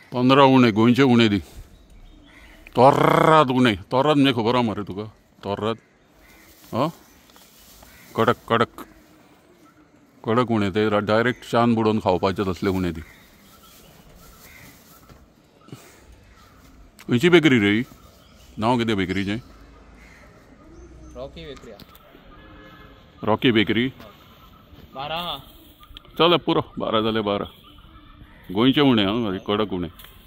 15 उणे गोंयचे उणे दी तोर्रात उणे तोर्रात म्हणजे खबर आहा मरे तुका तोर्रात कडक कडक कडक उणे ते डायरेक्ट च्यान बुडोवन खावपाचे तसले उणे दी खंयची बेकरी रे ही नांव कितें बेकरीचें रॉकी बेकरी 12 चल पुरो 12 जाले 12 गोंयचे उणे कडक उणे